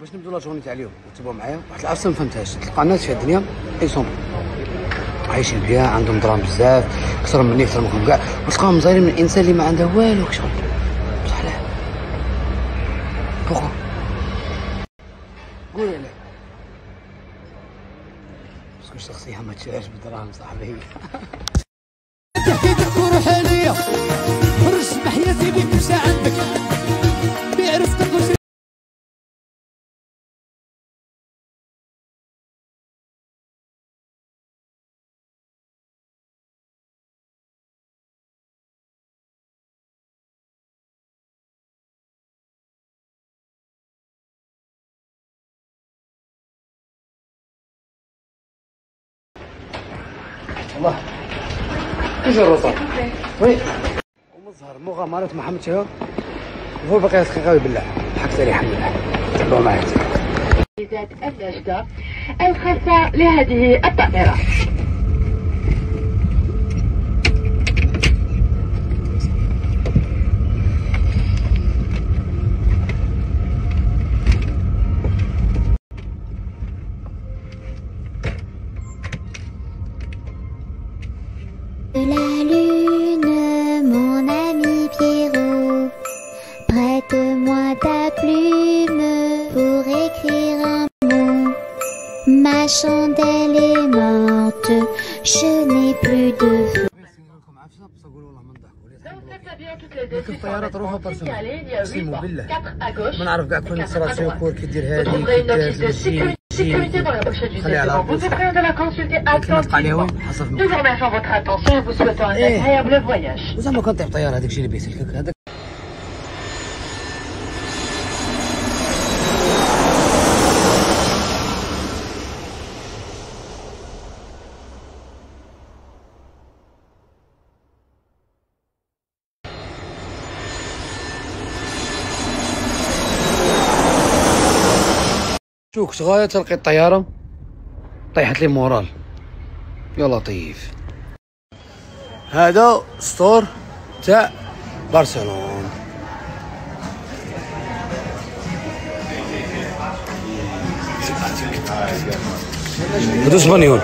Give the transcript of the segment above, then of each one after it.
باش نبداو لا جورني تاع اليوم تبعوا معايا واحد العفسه ما فهمتهاش. تلقى الناس في الدنيا ايسون عايشين بيان، عندهم دراهم بزاف اكثر مني اكثر منكم كاع، وتلقاهم مزايرين من الانسان اللي ما عنده والو كشغل. بصح علاه؟ بوغوا؟ قول علاه؟ باسكو الشخصيه ما تشعرش بالدراهم صاحبي. تحكي دكتور حالية خرج بحياتي بيك مشى عندك بعرفتك وش. والله ايش الرصاص؟ وي ومظهر مغامرة محمد شهاب وهو باقي دقيقة بالله حكت عليه الحمد لله. تبعوا معايا ذات النجدة الخاصة لهذه الطائرة. La lune, mon ami Pierrot, prête-moi ta plume pour écrire un mot. Ma chandelle est morte, je n'ai plus de feu. كيف الطيارة تروح برسم اقسم بالله ما نعرف كاع كون صرات سيكور كيدير هادي خليها على ربي كنطلع عليها وين حسب وزعما كنطيح طيارة هذاك الشيء اللي بيسلكك هذاك. شوف غاية تلقي الطيارة طيحت لي مورال يا لطيف. هذا ستور تاع برشلونة. هادو اسبانيول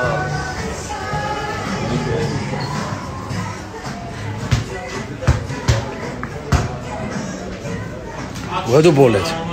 وهادو بولات.